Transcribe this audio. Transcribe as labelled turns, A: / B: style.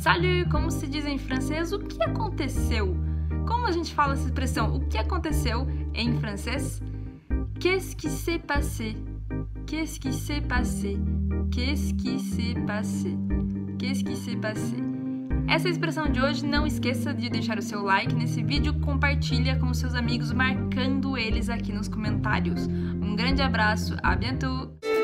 A: Salut, como se diz em francês, o que aconteceu? Como a gente fala essa expressão, o que aconteceu em francês? Qu'est-ce qui s'est passé? Qu'est-ce qui s'est passé? Qu'est-ce qui s'est passé? Qu'est-ce qui s'est passé? Essa é a expressão de hoje. Não esqueça de deixar o seu like nesse vídeo, compartilha com seus amigos, marcando eles aqui nos comentários. Um grande abraço, à bientôt!